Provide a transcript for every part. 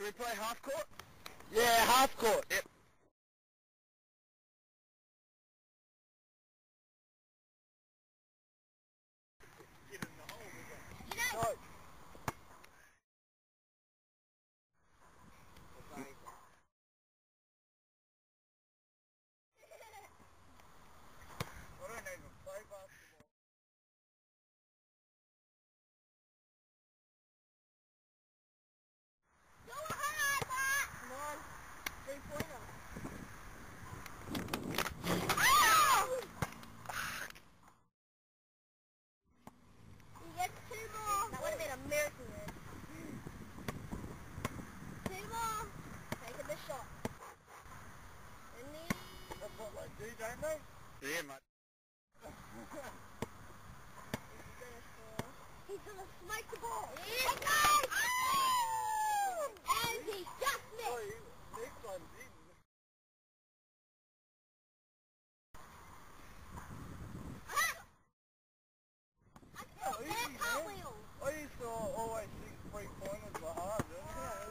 we play half court? Yeah, half court. Yep. Get in the hole, No. I don't even play basketball. Go ahead, Matt! Come on. 3-pointer. You get 2 more. That would have been a miracle then. 2 more. Taking the shot. And That's what they do, don't they? Yeah, mate. he's gonna smack the ball. He's nice! And he just missed. Next one didn't. I used to always think 3-pointers were hard, didn't you?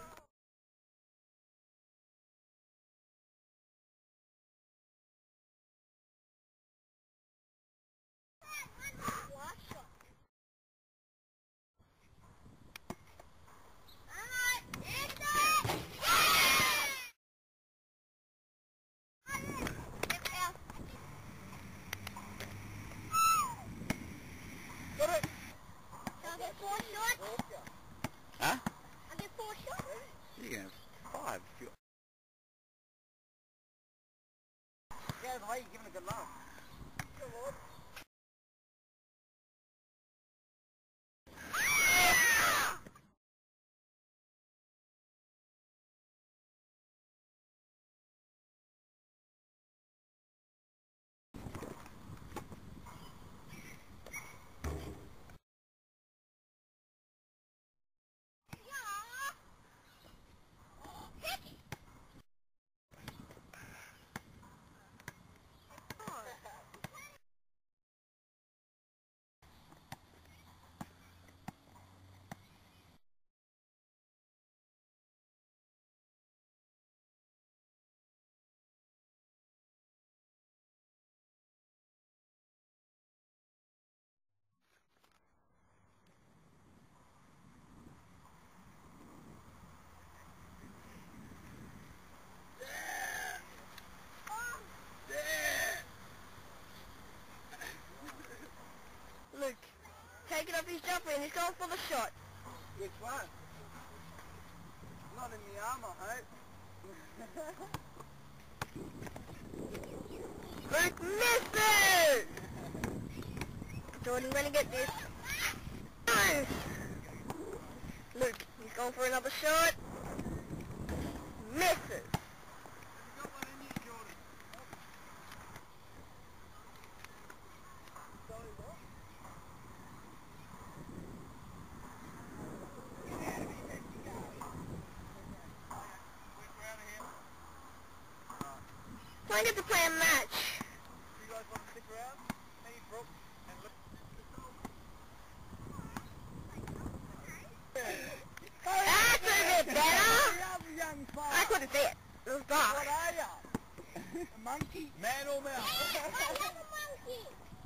Got it! I'll get 4 shots. Huh? I'll get 4 shots. You can have 5 if you... Get out of the way, you're giving a good laugh. Come on. Look, taking up his jumper and he's going for the shot. Which one? Not in the arm, I hope. Luke missed it! Jordan gonna get this. Nice! Luke, he's going for another shot. Misses. You got one in you, Jordan. Sorry, what? I get to play a match. You guys want to stick around? Me, Brooke, and Luke. That's a bit better. Young fella. I couldn't see it. It was dark. What are you? A monkey? Man or mouse? I am a monkey.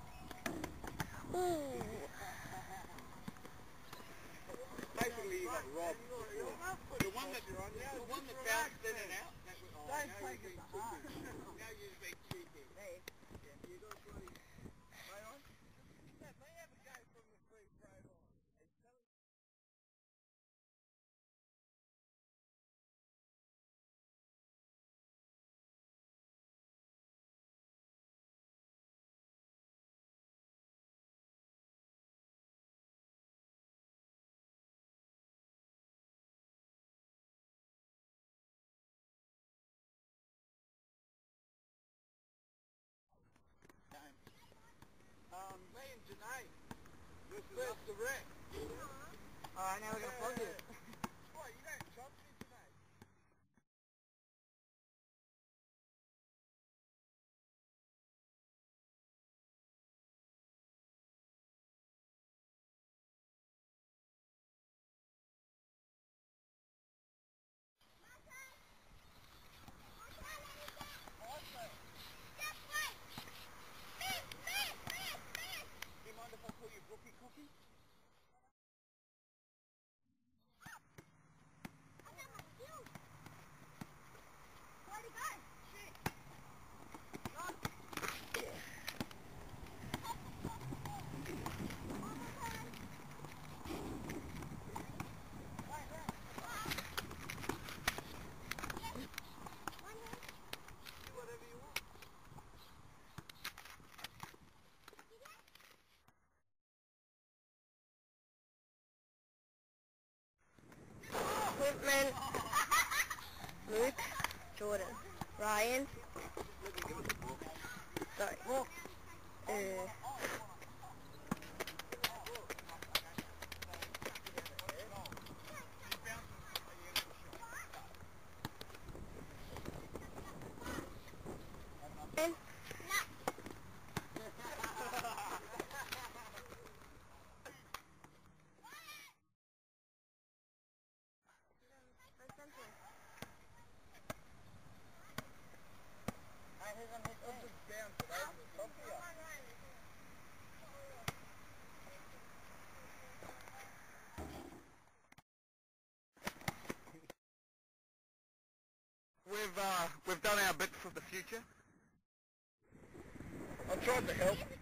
Ooh. Basically, you got robbed. The one that bounced in and out. Don't take it to heart. Now you're being cheeky. Hey. You got bloody... Right on? Yeah, they have a go from the free throw line. Me and Janae versus the wreck. Alright, now we're gonna plug it. Why, you don't chop me, Janae? Cameron, Luke, Jordan, Ryan, sorry, and We've done our bit for the future. I've tried to help.